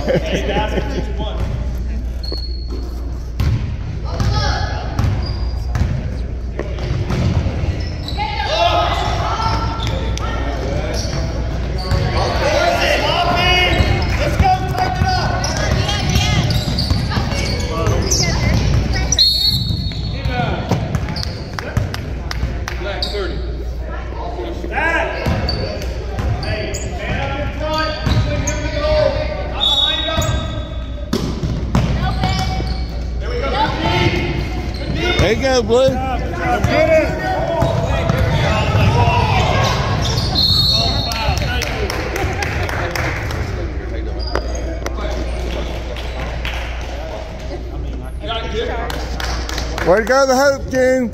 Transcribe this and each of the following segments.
There you go, Blue. Get it. Way to go, the Hope, June.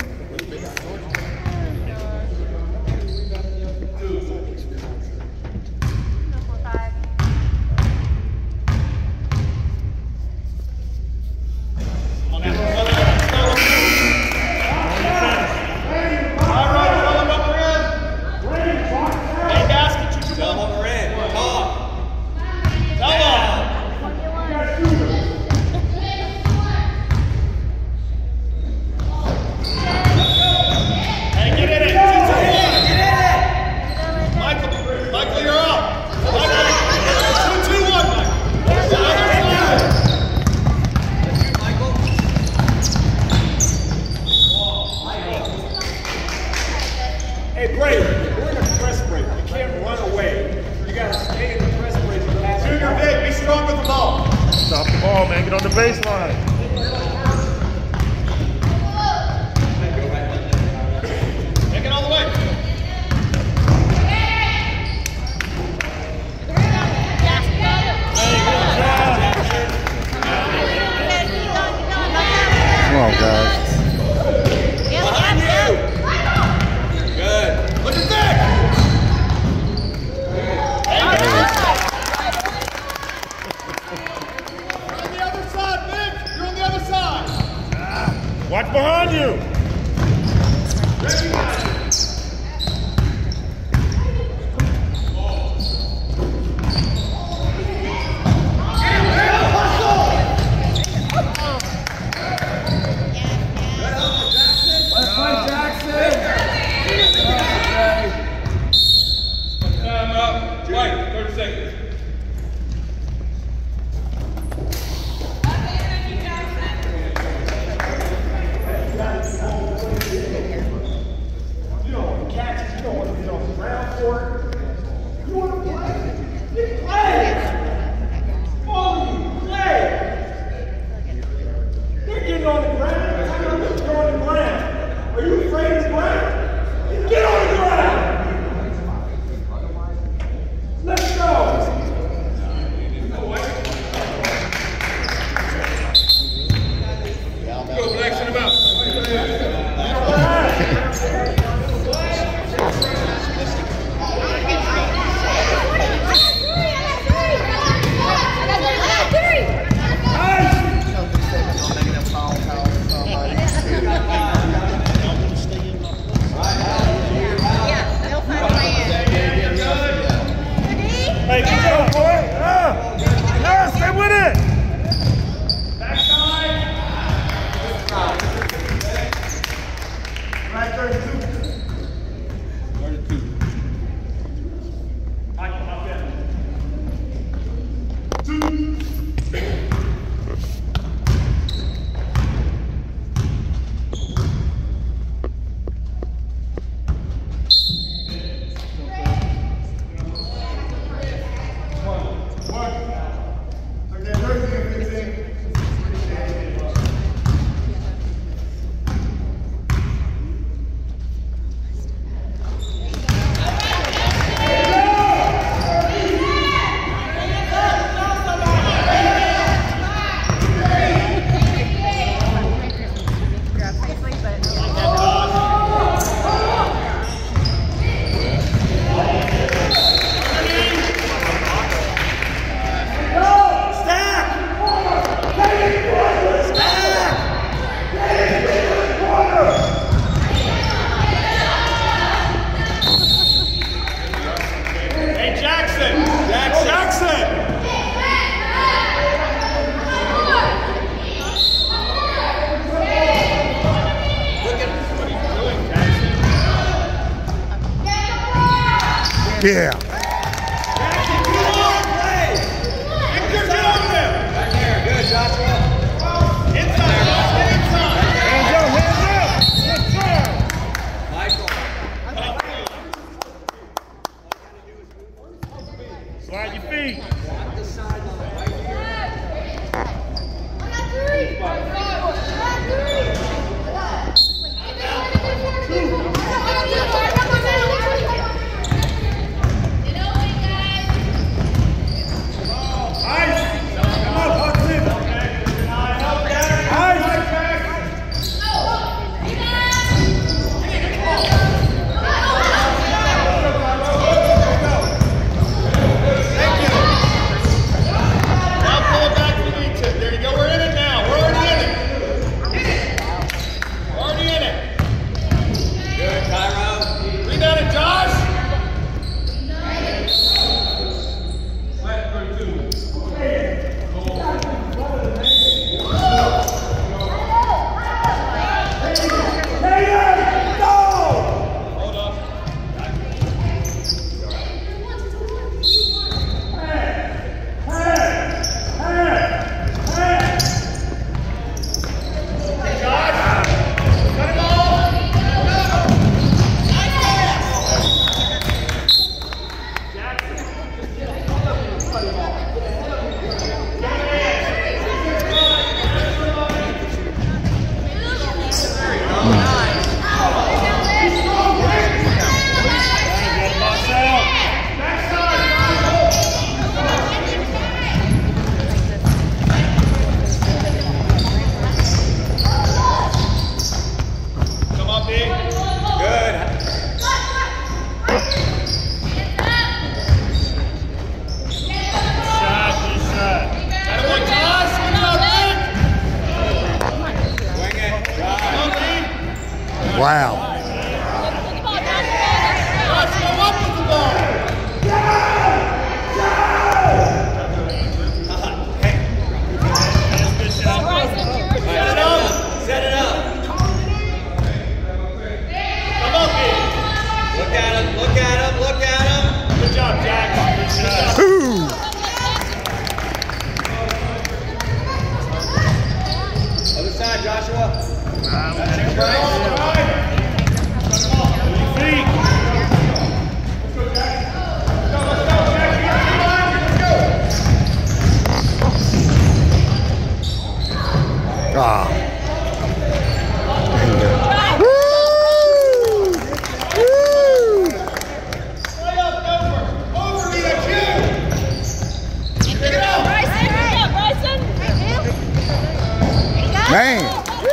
Hey, break. We're in a press break. You can't run away. You got to stay in the press break. Junior, big. Be strong with the ball. Stop the ball, man. Get on the baseline. Take it all the way. Come on, guys. Watch behind you. Let's play Jackson. Time up. Wait, 30 seconds. Yeah. Good, Joshua. Inside, inside. Hands up, hands up. Michael. Slide your feet. Walk the sideline right here. Wow. Set it up. Come on, Pete. Look at him, look at him, look at him. Good job, Jack. Good shot. Ooh. Other side, Joshua. Take a break. Feet. Ah. Man.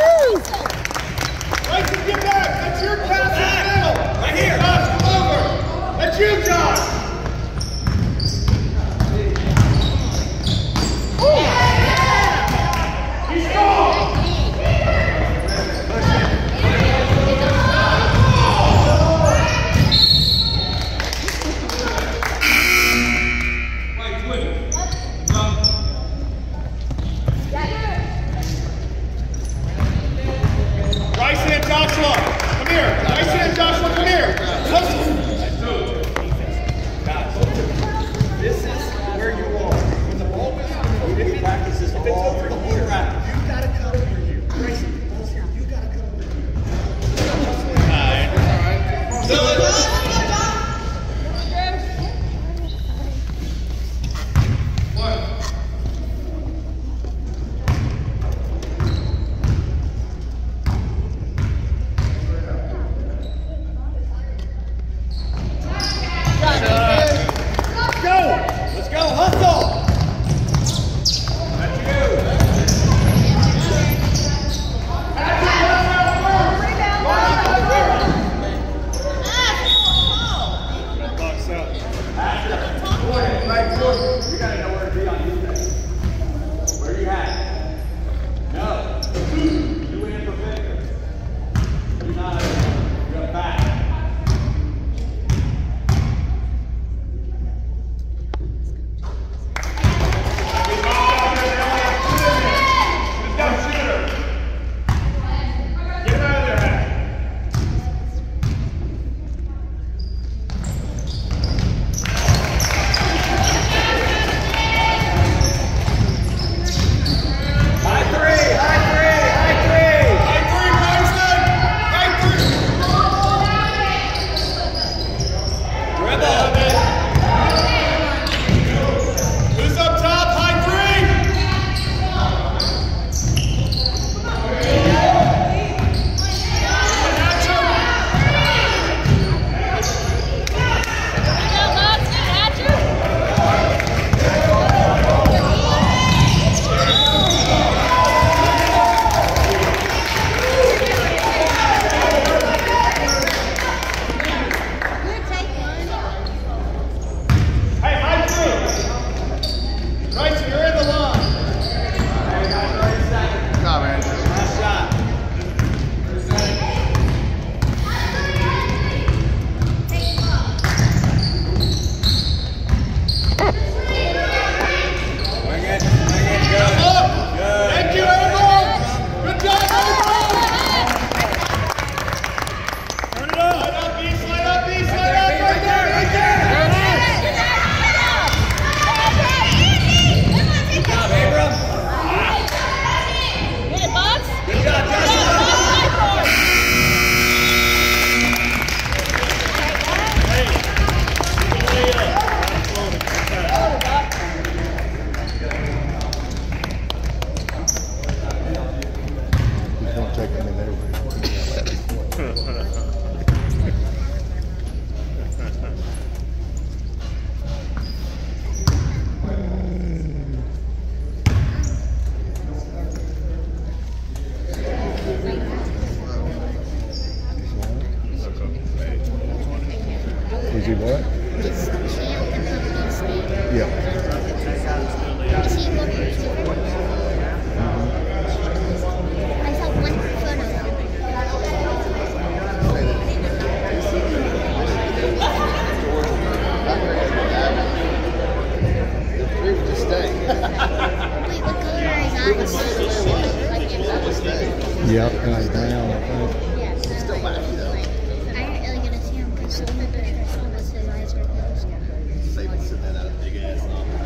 Bryson, get back. That's your pass in the middle. Right here. Josh, come over. That's you, Josh. He's strong. Is he what? It's champ and then state. Yeah. Is he what I saw one photo. Wait, what color is eyes? Yep, and I down, I think. Yeah, still back, I ain't really gonna see him because the only picture I saw was his eyes were closed. Sitting in that big ass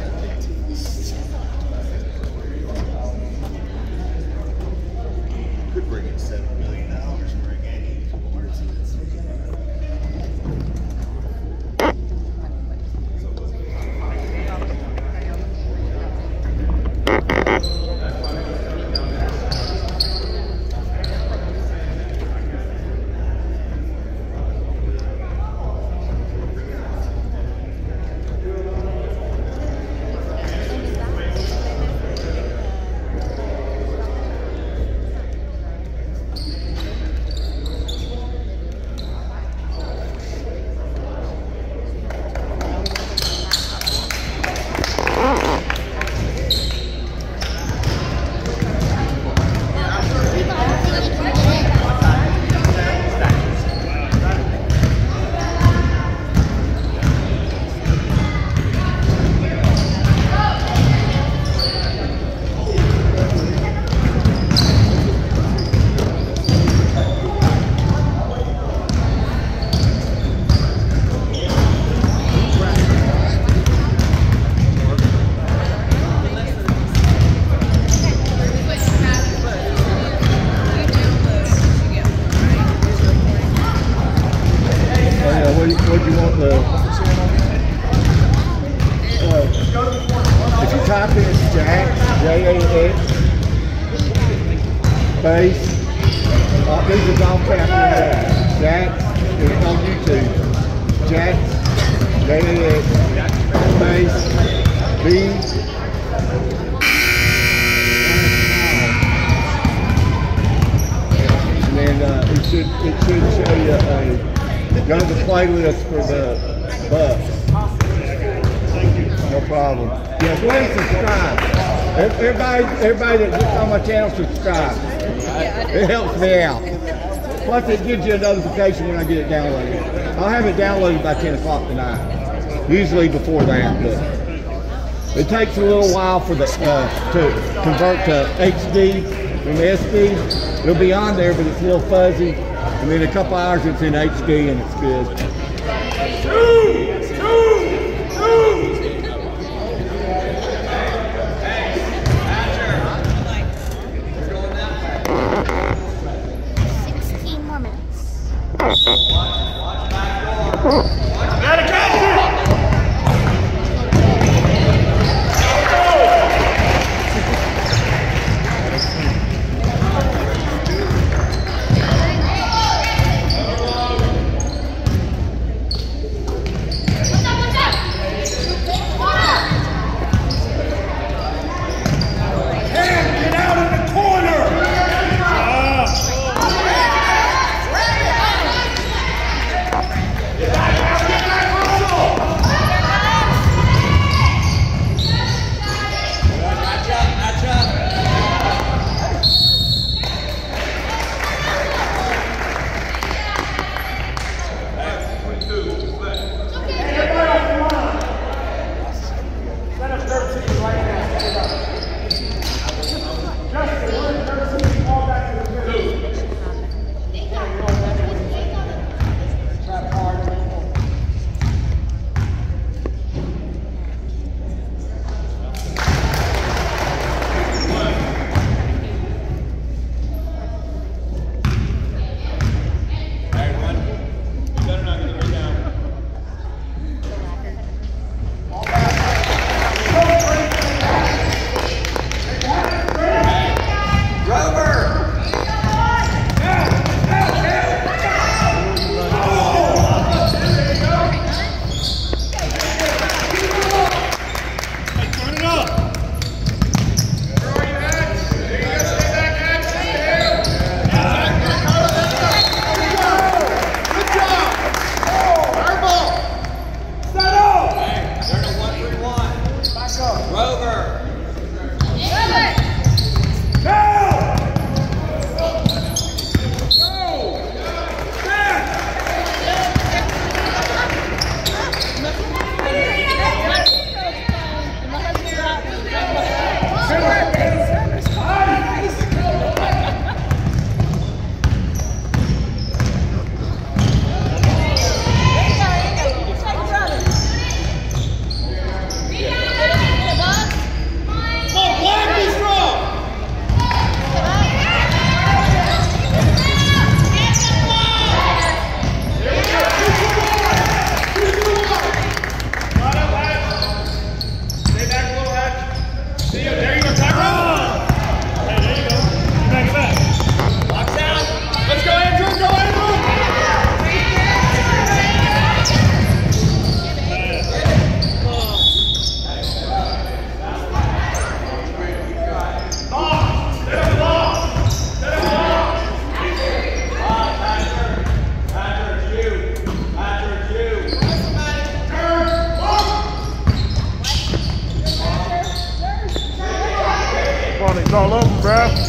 could bring in $7 million for a game. What do you want the? If you type in Jax, J-A-X, space, these are all capital Jax, it's on YouTube. Jax, J-A-X, space, B. And then it should show you go to the playlist for the Bucs. No problem. Yeah, go ahead and subscribe. Everybody that gets on my channel, subscribe. It helps me out. Plus, it gives you a notification when I get it downloaded. I'll have it downloaded by 10 o'clock tonight. Usually before that, but it takes a little while for the to convert to HD from SD. It'll be on there, but it's a little fuzzy. And then a couple hours it's in HD and it's good. 16 more minutes. Gotta catch it! It's all over, bruh.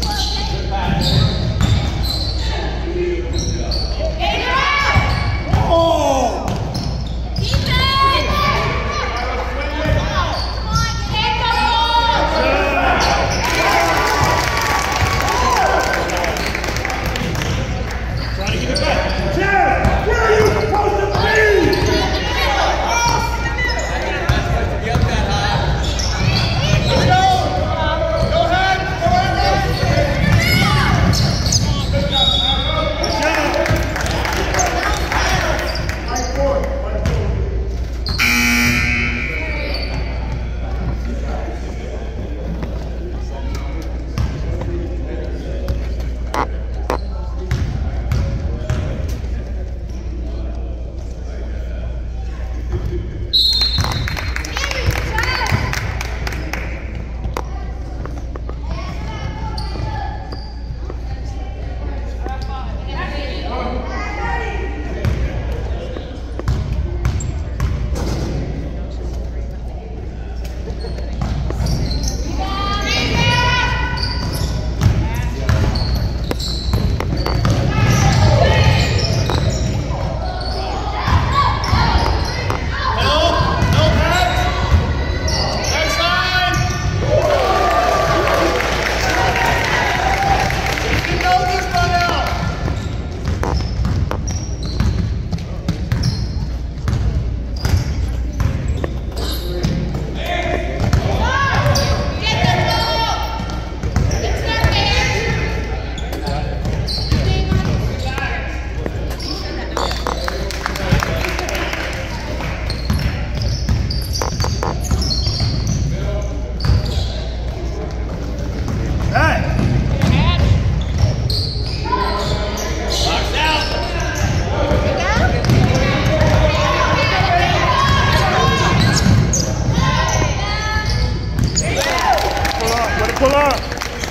Pull up.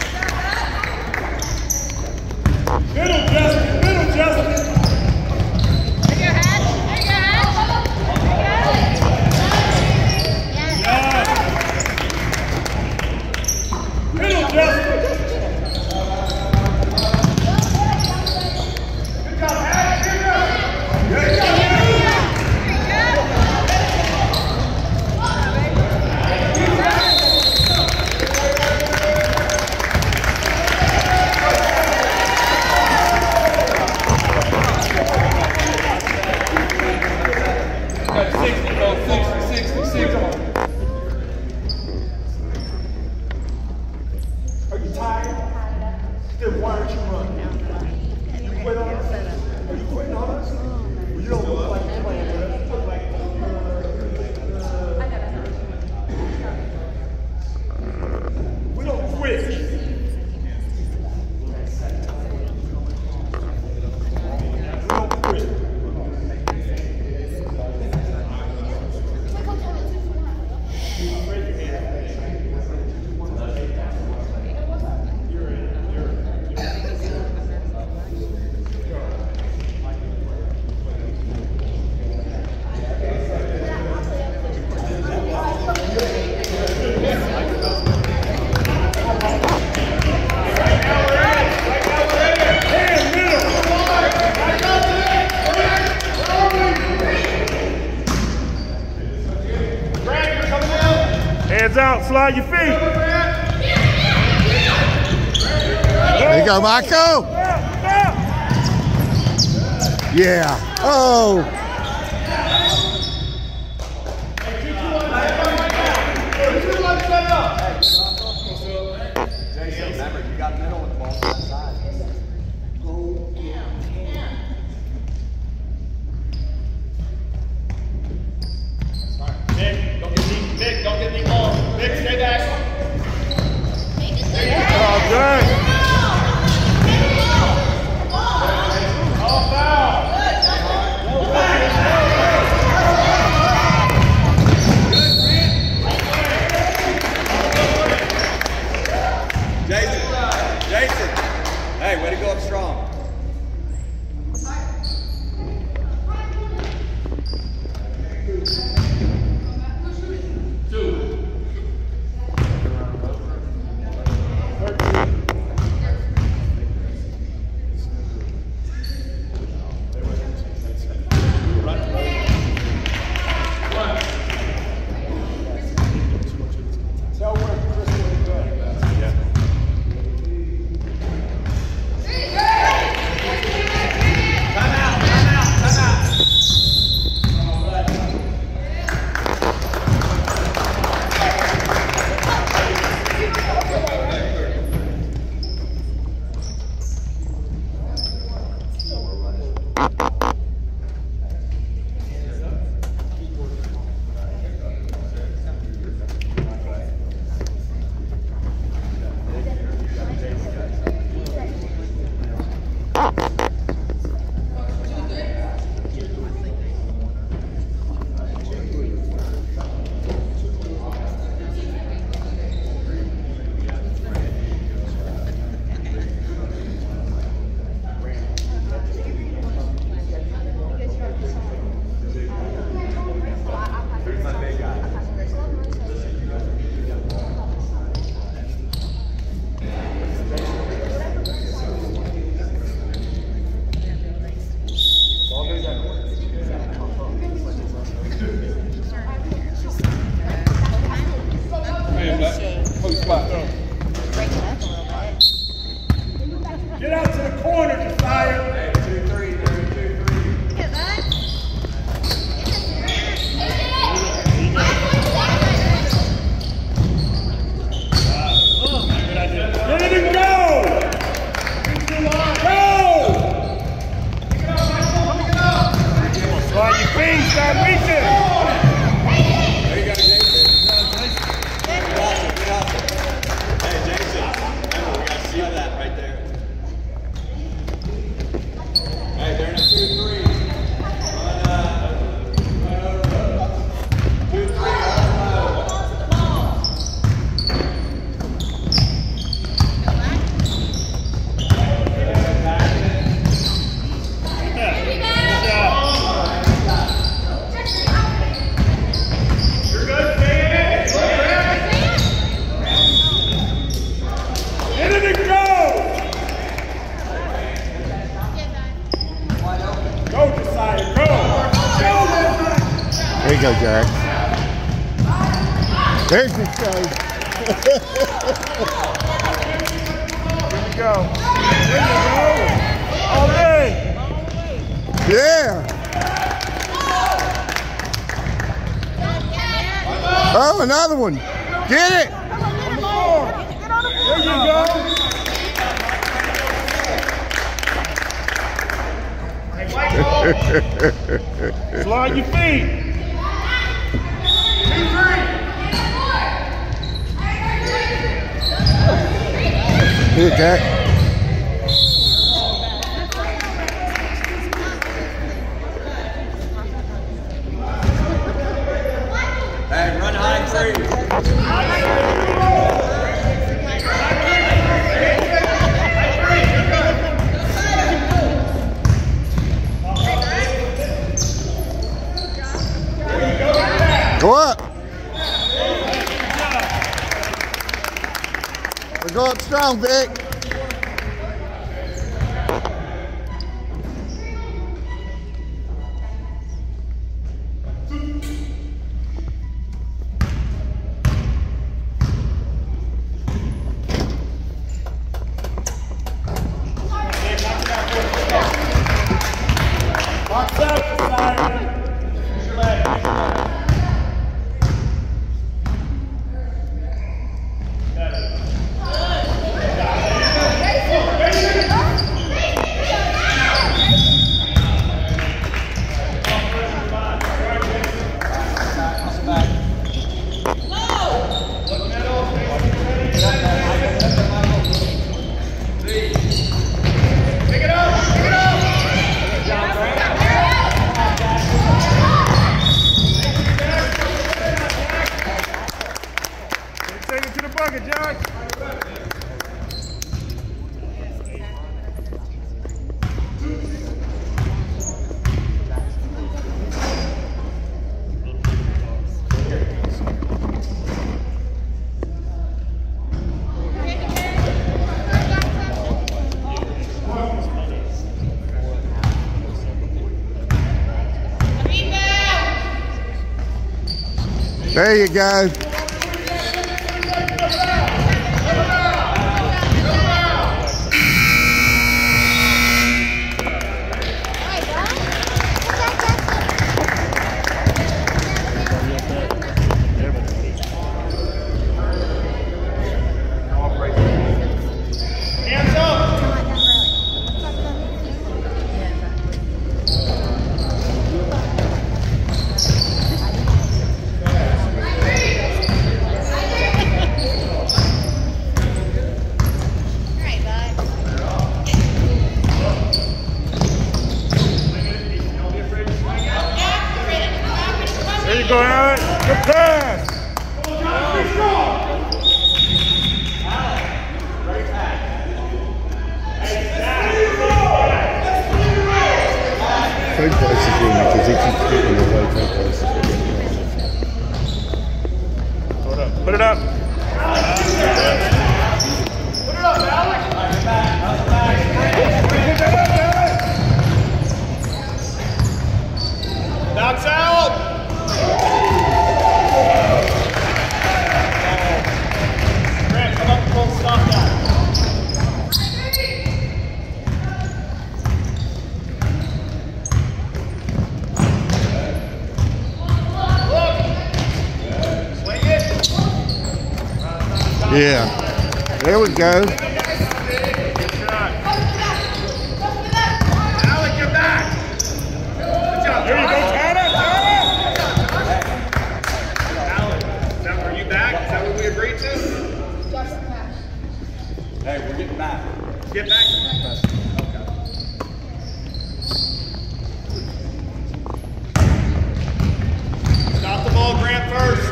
Middle, Justin. Middle, Justin. Take your head. Take your head. Yes. Middle, Justin. Good job, Hatch. Good job. Good job. Are you tired? Then why aren't you running? You quit on us? Are you quitting on us? Well, you don't look like you're playing with us. You look like we don't quit. Hands out, slide your feet. go, Michael. Yeah. Oh. Jason, remember, you got middle with the ball on that side. Nick, don't get deep. Nick, don't get deep long. Nick, stay back. Oh, good. All foul. Jason, hey, way to go up strong. Get out to the corner, Josiah. Hey, 2-3, 2-3. Get back. Get it and go! Go! Slide your feet, start reaching. There you go, Jason. Good hustle. Hey, Jason, remember, we got to see that right there. Hey, they're in a 2-3. Run over. 2-3. There you go, Jack. There's his coach. Here we go. There you go. All day. Yeah. Oh, another one. Get it. There you go. Slide your feet. Here, Jack. Hey, run high and free. Go up. We'll go up strong, Vic. There you go. There you go, Aaron. Good pass. Third place is doing it because he keeps getting away third place. Put it up. Put it up. Bounce out. Grant, come up and full stop that. Yeah. There we go. Hey, we're getting back. Get back. Stop the ball, Grant, first.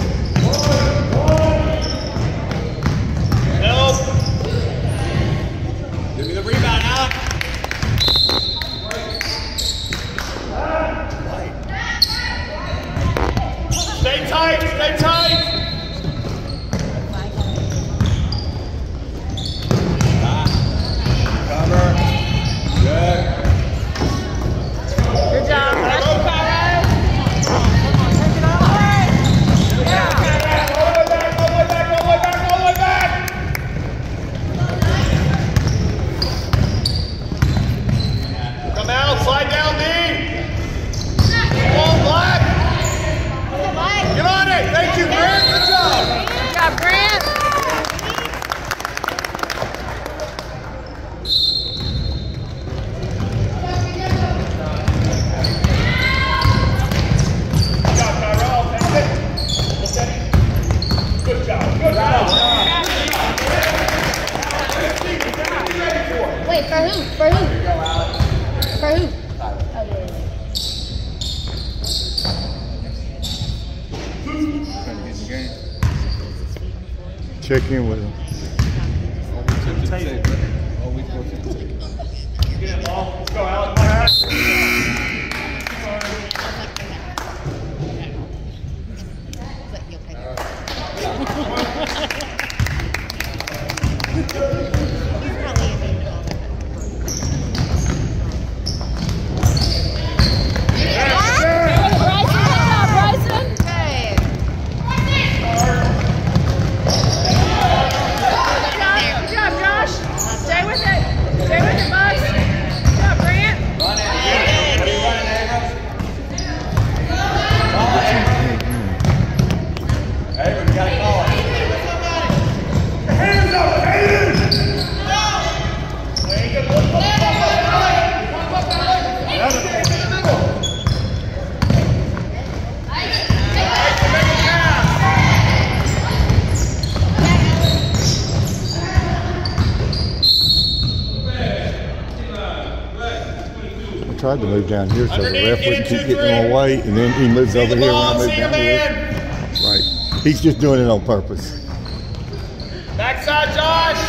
Help. Give me the rebound, Alec. Stay tight, stay tight. Good job. That's the Cairo. Take it all the way. Yeah. All the way back, all the way back, all the way back, all the way back. Come out, slide down, D. Come on, Black. Get on it. Thank you, Grant. Good job. Good job, Grant. Wait, for who? For who? For who? Oh, yeah. Check in with him. Let's go, Alex. Tried to move down here so the ref wouldn't keep getting in my way, and then he moves over here when I move down here. Right. He's just doing it on purpose. Backside. shot, Josh.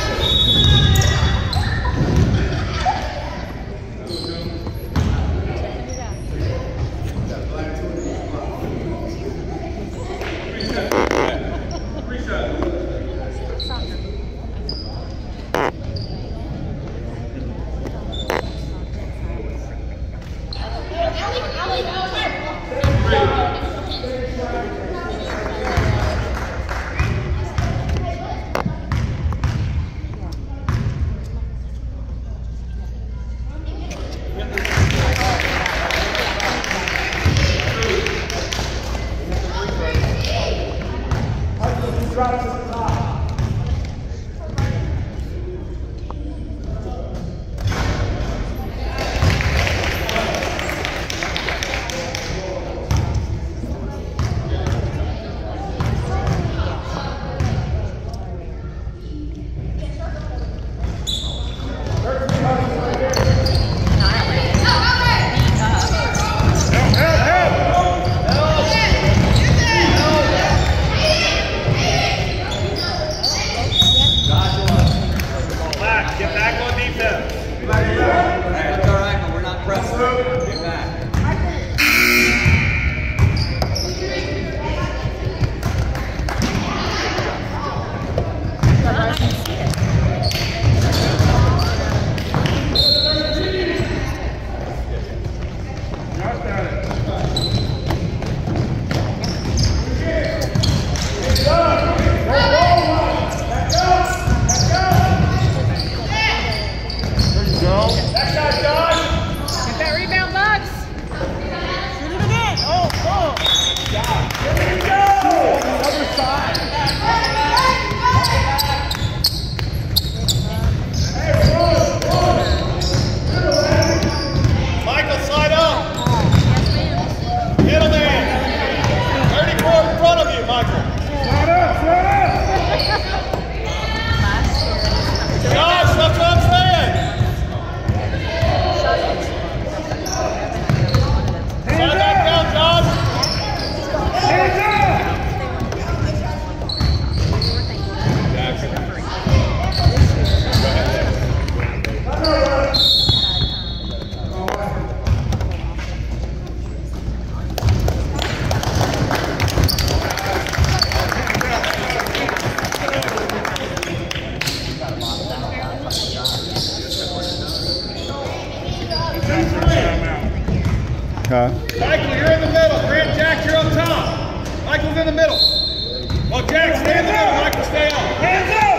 Michael, you're in the middle. Grant, Jack, you're up top. Michael's in the middle. Well, Jack, stay in the middle. Michael, stay up. Hands up!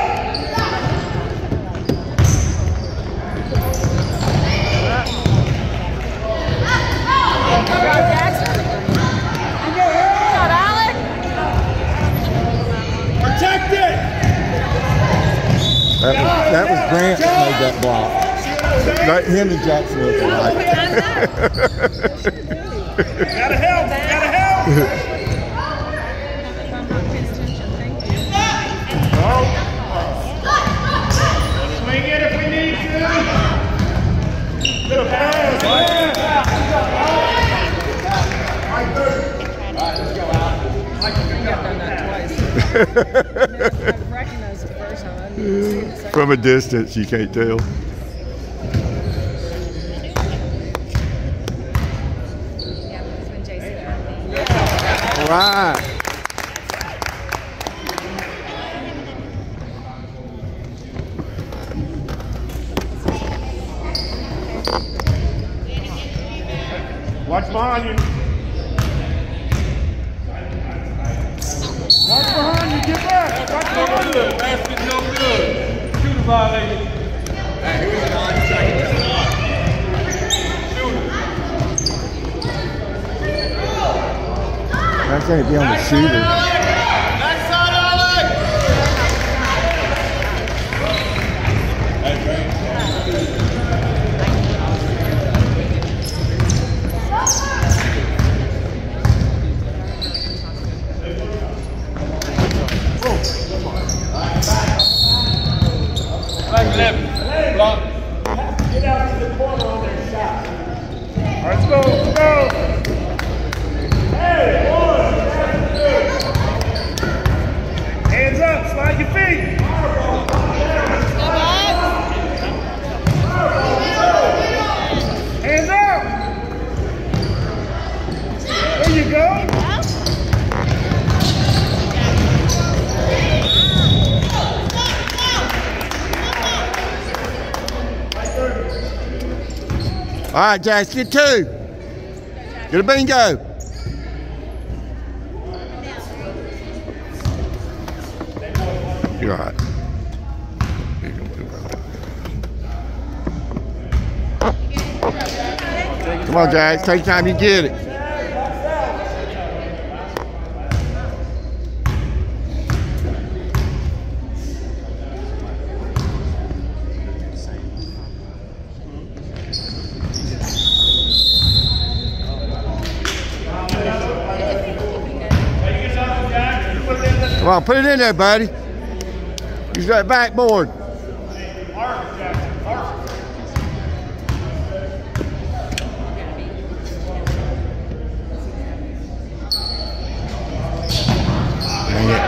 Protect it! That was Grant that made that block. Right, him and Jackson was alike. Gotta help! Gotta help! Swing it if we need to. Little pass. From a distance, you can't tell. All right. Watch behind you. Watch behind you. Get back. Watch behind you. Basket no good. Shooter violated. Hey, who's it on? Second, who's it on? I think it'd be on the shooter. Backside, Alec! Back left. Block. Get out to the corner on their shot. All right, let's go. Let's go. Hey, one. Hands up. Slide your feet. All right, Jax, get 2. Get a bingo. You're all right. Come on, Jax. Take time, you get it. Come on, put it in there, buddy. Use that backboard. Dang it.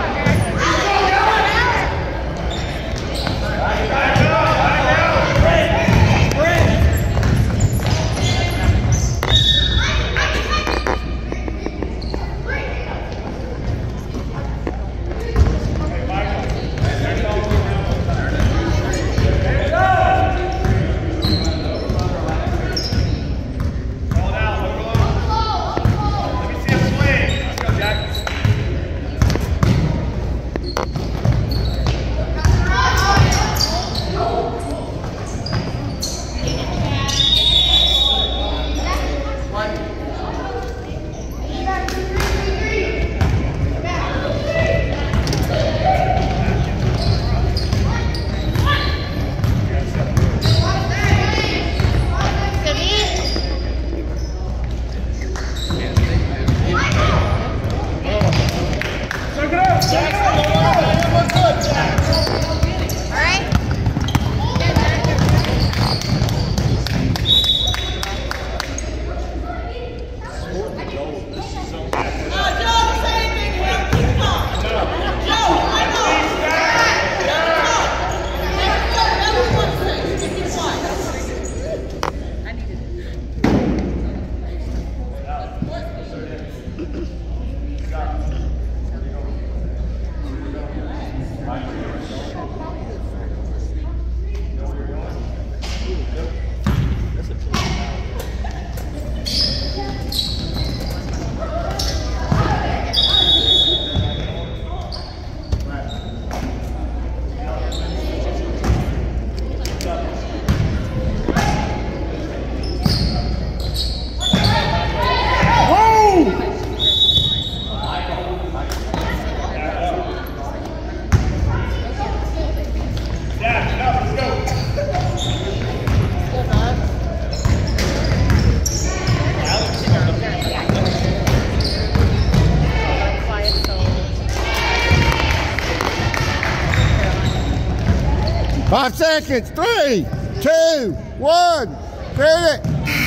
Five seconds. 3, 2, 1. Get it.